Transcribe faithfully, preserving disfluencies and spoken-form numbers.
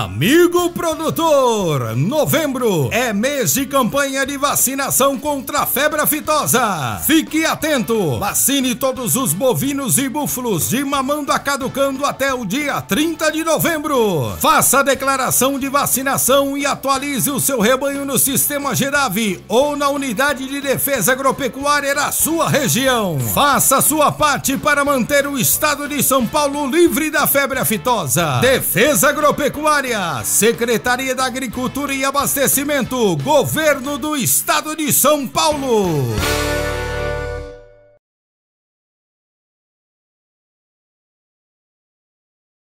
Amigo produtor, novembro é mês de campanha de vacinação contra a febre aftosa. Fique atento, vacine todos os bovinos e búfalos de mamando a caducando até o dia trinta de novembro. Faça a declaração de vacinação e atualize o seu rebanho no Sistema Gerave ou na Unidade de Defesa Agropecuária da sua região. Faça a sua parte para manter o estado de São Paulo livre da febre aftosa. Defesa Agropecuária, Secretaria da Agricultura e Abastecimento, Governo do Estado de São Paulo.